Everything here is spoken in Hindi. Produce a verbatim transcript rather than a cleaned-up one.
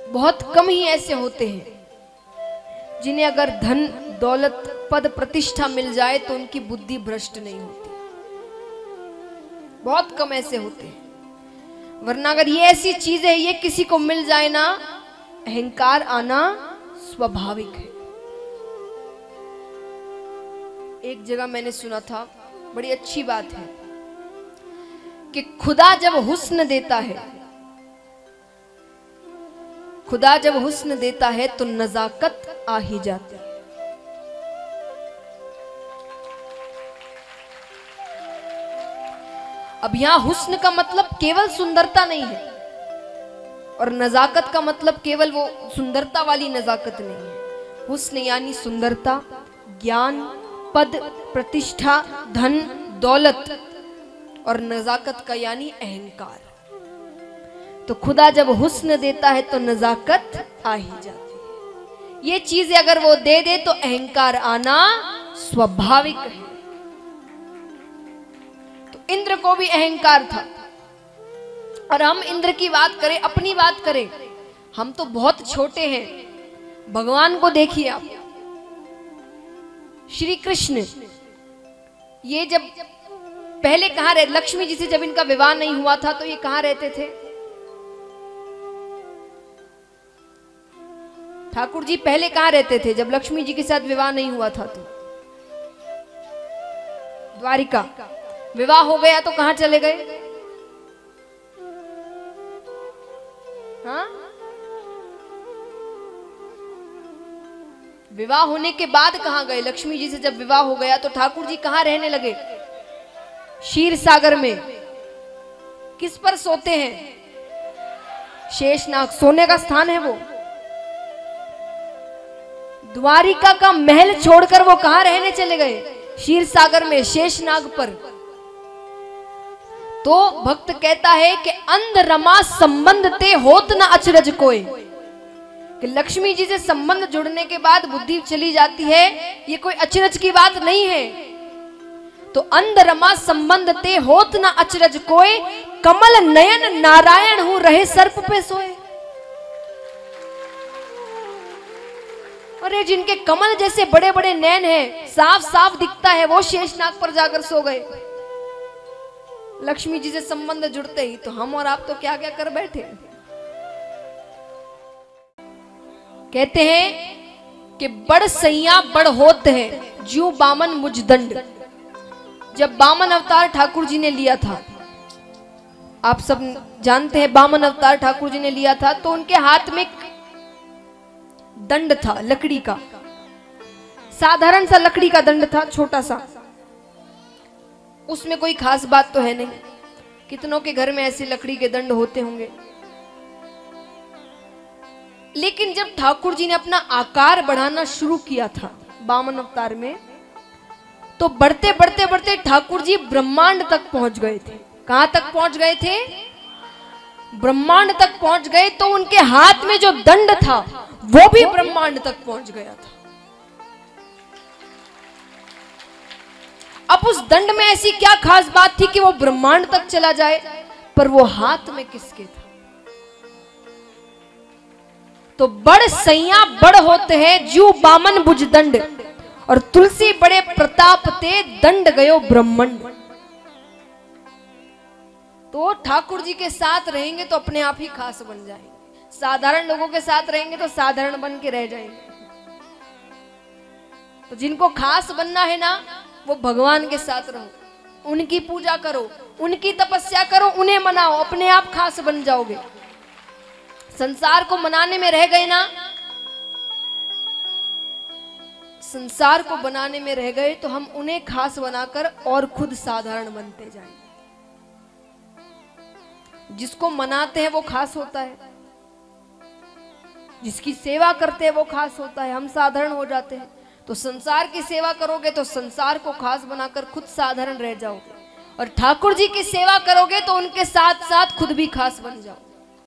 बहुत कम ही ऐसे होते हैं जिन्हें अगर धन दौलत पद प्रतिष्ठा मिल जाए तो उनकी बुद्धि भ्रष्ट नहीं होती। बहुत कम ऐसे होते हैं। वरना अगर ये ऐसी चीज है, ये किसी को मिल जाए ना, अहंकार आना स्वाभाविक है। एक जगह मैंने सुना था, बड़ी अच्छी बात है कि खुदा जब हुस्न देता है, खुदा जब हुस्न देता है तो नजाकत आ ही जाती है। अब यहां हुस्न का मतलब केवल सुंदरता नहीं है, और नजाकत का मतलब केवल वो सुंदरता वाली नजाकत नहीं है। हुस्न यानी सुंदरता, ज्ञान, पद, प्रतिष्ठा, धन, दौलत, और नजाकत का यानी अहंकार। तो खुदा जब हुस्न देता है तो नजाकत आ ही जाती है। ये चीजें अगर वो दे दे तो अहंकार आना स्वाभाविक है। तो इंद्र को भी अहंकार था, और हम इंद्र की बात करें, अपनी बात करें, हम तो बहुत छोटे हैं। भगवान को देखिए आप, श्री कृष्ण, ये जब पहले कहां रहे, लक्ष्मी जी से जब इनका विवाह नहीं हुआ था तो ये कहां रहते थे? ठाकुर जी पहले कहां रहते थे जब लक्ष्मी जी के साथ विवाह नहीं हुआ था? तो द्वारिका। विवाह हो गया तो कहां चले गए? हाँ, विवाह होने के बाद कहां गए? लक्ष्मी जी से जब विवाह हो गया तो ठाकुर जी कहां रहने लगे? क्षीर सागर में। किस पर सोते हैं? शेषनाग, सोने का स्थान है वो। द्वारिका का महल छोड़कर वो कहां रहने चले गए? क्षीर सागर में, शेषनाग पर। तो भक्त कहता है कि अंध रमा संबंध ते होत न अचरज कोई, कि लक्ष्मी जी से संबंध जुड़ने के बाद बुद्धि चली जाती है, ये कोई अचरज की बात नहीं है। तो अंध रमा संबंध ते होत न अचरज कोई, कमल नयन नारायण हूं रहे सर्प पे सोए। अरे जिनके कमल जैसे बड़े बड़े नैन हैं, साफ साफ दिखता है, वो शेषनाग पर जाकर सो गए। लक्ष्मी जी से संबंध जुड़ते ही तो हम और आप तो क्या क्या कर बैठे। कहते हैं कि बड़ सैया बड़ होत है ज्यों बामन मुझ दंड। जब बामन अवतार ठाकुर जी ने लिया था, आप सब जानते हैं बामन अवतार ठाकुर जी ने लिया था, तो उनके हाथ में दंड था लकड़ी का, साधारण सा लकड़ी का दंड था, छोटा सा। उसमें कोई खास बात तो है नहीं, कितनों के घर में ऐसे लकड़ी के दंड होते होंगे। लेकिन जब ठाकुर जी ने अपना आकार बढ़ाना शुरू किया था बामन अवतार में, तो बढ़ते बढ़ते बढ़ते ठाकुर जी ब्रह्मांड तक पहुंच गए थे। कहां तक पहुंच गए थे? ब्रह्मांड तक पहुंच गए। तो उनके हाथ में जो दंड था वो भी ब्रह्मांड तक पहुंच गया था। अब उस दंड में ऐसी क्या खास बात थी कि वो ब्रह्मांड तक चला जाए, पर वो हाथ में किसके था? तो बड़ सैया बड़ होते हैं ज्यों बामन बुझ दंड, और तुलसी बड़े प्रताप ते दंड गयो ब्रह्मंड। तो ठाकुर जी के साथ रहेंगे तो अपने आप ही खास बन जाएंगे, साधारण लोगों के साथ रहेंगे तो साधारण बन के रह जाएंगे। तो जिनको खास बनना है ना, वो भगवान के साथ रहो, उनकी पूजा करो, उनकी तपस्या करो, उन्हें मनाओ, अपने आप खास बन जाओगे। संसार को मनाने में रह गए ना, संसार को बनाने में रह गए तो हम उन्हें खास बनाकर और खुद साधारण बनते जाएंगे। जिसको मनाते हैं वो खास होता है, जिसकी सेवा करते हैं वो खास होता है, हम साधारण हो जाते हैं। तो संसार की सेवा करोगे तो संसार को खास बनाकर खुद साधारण रह जाओगे, और ठाकुर जी की सेवा करोगे तो उनके साथ साथ खुद भी खास बन जाओ।